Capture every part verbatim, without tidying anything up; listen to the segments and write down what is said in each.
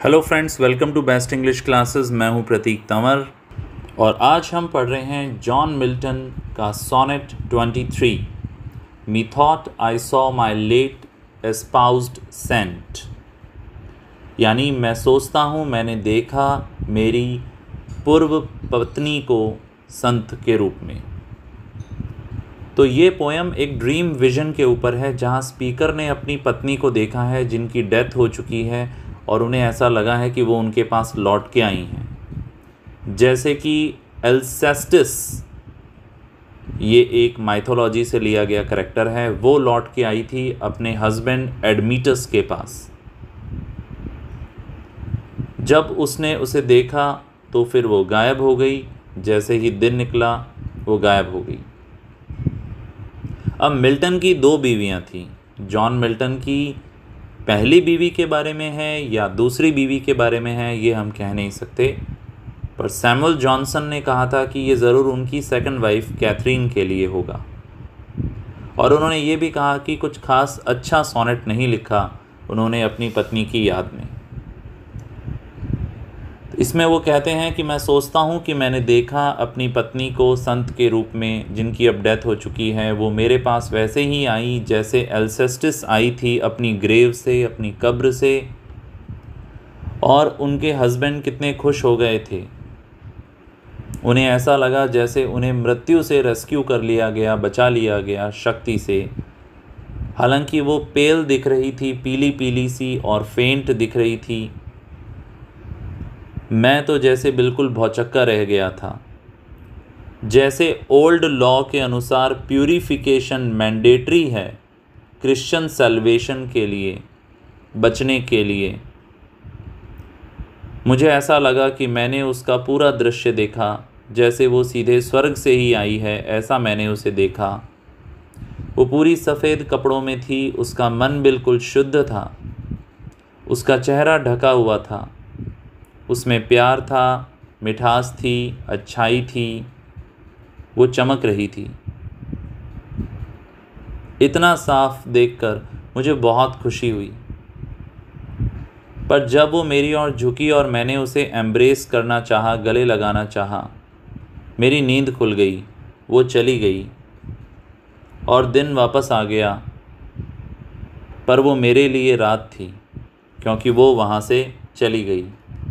Hello friends, welcome to best English classes. मैं हूं प्रतीक तंवर और आज हम पढ़ रहे हैं जॉन मिल्टन का सोनेट तेईस, methought I saw my late espoused saint, यानी मैं सोचता हूं मैंने देखा मेरी पूर्व पत्नी को संत के रूप में। तो ये पोएम एक ड्रीम विजन के ऊपर है, जहां स्पीकर ने अपनी पत्नी को देखा है जिनकी डेथ हो चुकी है और उन्हें ऐसा लगा है कि वो उनके पास लौट के आई हैं। जैसे कि एल्सेस्टिस, ये एक माइथोलॉजी से लिया गया करैक्टर है, वो लौट के आई थी अपने हस्बैंड एडमीटस के पास। जब उसने उसे देखा तो फिर वो गायब हो गई। जैसे ही दिन निकला वो गायब हो गई। अब मिल्टन की दो बीवियां थीं। जॉन मिल्टन की पहली बीवी के बारे में है या दूसरी बीवी के बारे में है, ये हम कह नहीं सकते, पर सैमुअल जॉनसन ने कहा था कि ये ज़रूर उनकी सेकंड वाइफ कैथरीन के लिए होगा। और उन्होंने ये भी कहा कि कुछ खास अच्छा सोनेट नहीं लिखा उन्होंने अपनी पत्नी की याद में। इसमें वो कहते हैं कि मैं सोचता हूँ कि मैंने देखा अपनी पत्नी को संत के रूप में, जिनकी अब डेथ हो चुकी है। वो मेरे पास वैसे ही आई जैसे एल्सेस्टिस आई थी अपनी ग्रेव से, अपनी कब्र से, और उनके हस्बैंड कितने खुश हो गए थे। उन्हें ऐसा लगा जैसे उन्हें मृत्यु से रेस्क्यू कर लिया गया, बचा लिया गया शक्ति से। हालांकि वो पेल दिख रही थी, पीली पीली सी और फेंट दिख रही थी। मैं तो जैसे बिल्कुल भौचक्का रह गया था। जैसे ओल्ड लॉ के अनुसार प्यूरिफिकेशन मैंडेटरी है क्रिश्चियन सैल्वेशन के लिए, बचने के लिए। मुझे ऐसा लगा कि मैंने उसका पूरा दृश्य देखा, जैसे वो सीधे स्वर्ग से ही आई है, ऐसा मैंने उसे देखा। वो पूरी सफ़ेद कपड़ों में थी, उसका मन बिल्कुल शुद्ध था, उसका चेहरा ढका हुआ था, उसमें प्यार था, मिठास थी, अच्छाई थी, वो चमक रही थी। इतना साफ देखकर मुझे बहुत खुशी हुई। पर जब वो मेरी ओर झुकी और मैंने उसे एम्ब्रेस करना चाहा, गले लगाना चाहा, मेरी नींद खुल गई, वो चली गई और दिन वापस आ गया। पर वो मेरे लिए रात थी, क्योंकि वो वहाँ से चली गई।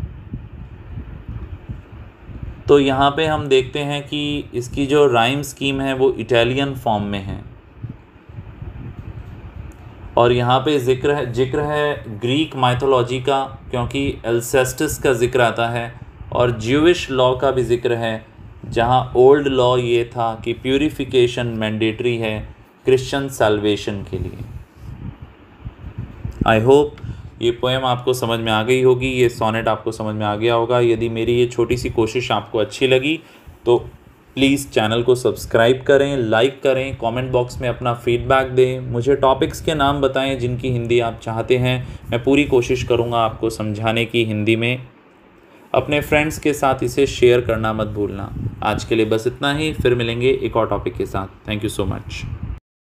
तो यहाँ पे हम देखते हैं कि इसकी जो राइम स्कीम है वो इटालियन फॉर्म में है, और यहाँ पे जिक्र है जिक्र है ग्रीक माइथोलॉजी का, क्योंकि एल्सेस्टिस का जिक्र आता है, और ज्यूइश लॉ का भी जिक्र है, जहाँ ओल्ड लॉ ये था कि प्यूरिफिकेशन मैंडेटरी है क्रिश्चियन सैल्वेशन के लिए। आई होप ये पोएम आपको समझ में आ गई होगी, ये सोनेट आपको समझ में आ गया होगा। यदि मेरी ये छोटी सी कोशिश आपको अच्छी लगी तो प्लीज़ चैनल को सब्सक्राइब करें, लाइक करें, कमेंट बॉक्स में अपना फीडबैक दें, मुझे टॉपिक्स के नाम बताएं जिनकी हिंदी आप चाहते हैं। मैं पूरी कोशिश करूँगा आपको समझाने की हिंदी में। अपने फ्रेंड्स के साथ इसे शेयर करना मत भूलना। आज के लिए बस इतना ही, फिर मिलेंगे एक और टॉपिक के साथ। Thank you so much.